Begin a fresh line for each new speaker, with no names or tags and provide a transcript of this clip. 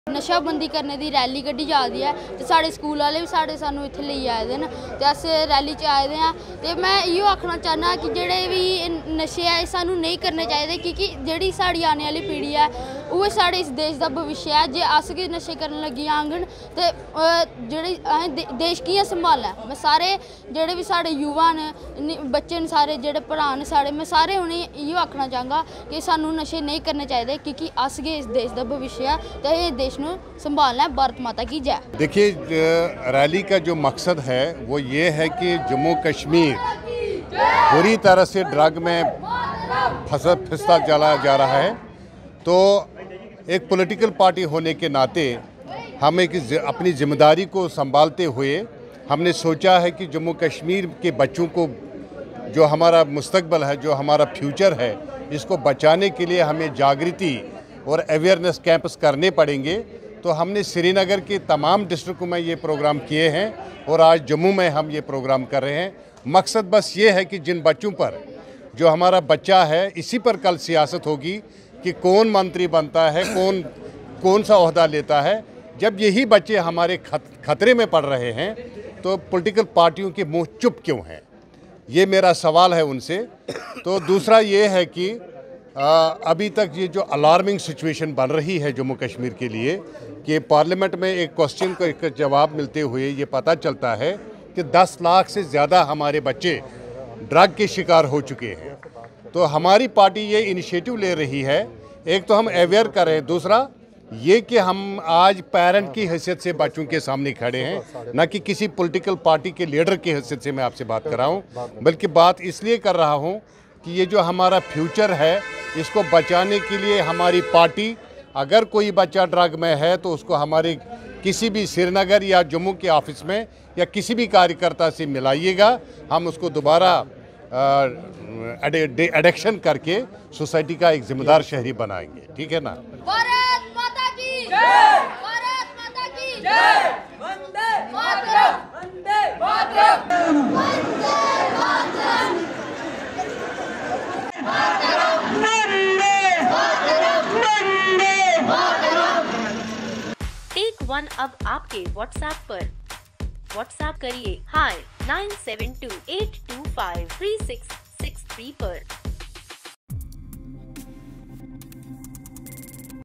नशाबंदी करने की रैली कड्ढी जा दी है ते साढ़े स्कूल वाले भी सानू इत्थे लेई आए दे न ते अस रैली च आए दे आं ते मैं इयो आखना चाहना कि जेह्ड़े भी नशे ऐ सानू नहीं करने चाहिए क्योंकि जेह्ड़ी साढ़ी आने वाली पीढ़ी है उ'ऐ साढ़े इस देश का भविष्य है। जे अस गै नशे करन लगी जाङन ते जेह्ड़ी असें देश कि'यां संभालना मैं सारे जेह्ड़े भी साढ़े युवा न बच्चे न सारे जेह्ड़े भ्राऽ न साढ़े मैं सारे उ'नेंगी इयो आखना चाहगा कि सानू नशे नहीं करने चाहिए क्योंकि अस गै इस देश का भविष्य है ते इस देश को संभालना है। भारत माता की जय। देखिए
रैली का जो मकसद है वो ये है कि जम्मू कश्मीर बुरी तरह से ड्रग में फिसलता चला जा रहा है, तो एक पॉलिटिकल पार्टी होने के नाते हम अपनी जिम्मेदारी को संभालते हुए हमने सोचा है कि जम्मू कश्मीर के बच्चों को जो हमारा मुस्तकबिल है, जो हमारा फ्यूचर है, इसको बचाने के लिए हमें जागृति और अवेयरनेस कैंप्स करने पड़ेंगे। तो हमने श्रीनगर के तमाम डिस्ट्रिक्टों में ये प्रोग्राम किए हैं और आज जम्मू में हम ये प्रोग्राम कर रहे हैं। मकसद बस ये है कि जिन बच्चों पर जो हमारा बच्चा है, इसी पर कल सियासत होगी कि कौन मंत्री बनता है, कौन सा ओहदा लेता है। जब यही बच्चे हमारे खतरे में पड़ रहे हैं तो पॉलिटिकल पार्टियों के मुंह चुप क्यों हैं, ये मेरा सवाल है उनसे। तो दूसरा ये है कि अभी तक ये जो अलार्मिंग सिचुएशन बन रही है जम्मू कश्मीर के लिए कि पार्लियामेंट में एक क्वेश्चन का एक जवाब मिलते हुए ये पता चलता है कि 10 लाख से ज़्यादा हमारे बच्चे ड्रग के शिकार हो चुके हैं। तो हमारी पार्टी ये इनिशिएटिव ले रही है, एक तो हम अवेयर कर रहे हैं, दूसरा ये कि हम आज पेरेंट की हैसियत से बच्चों के सामने खड़े हैं, न कि किसी पॉलिटिकल पार्टी के लीडर की हैसियत से मैं आपसे बात कर रहा हूँ, बल्कि बात इसलिए कर रहा हूँ कि ये जो हमारा फ्यूचर है इसको बचाने के लिए हमारी पार्टी, अगर कोई बच्चा ड्रग में है तो उसको हमारे किसी भी श्रीनगर या जम्मू के ऑफिस में या किसी भी कार्यकर्ता से मिलाइएगा, हम उसको दोबारा एडिक्शन करके सोसाइटी का एक जिम्मेदार शहरी बनाएंगे। ठीक है ना।
भारत माता की जय। भारत माता की जय। वंदे मातरम। वंदे मातरम। वंदे मातरम।
टेक वन अब आपके व्हाट्सएप पर। व्हाट्सएप करिए हाय 9728253663 पर।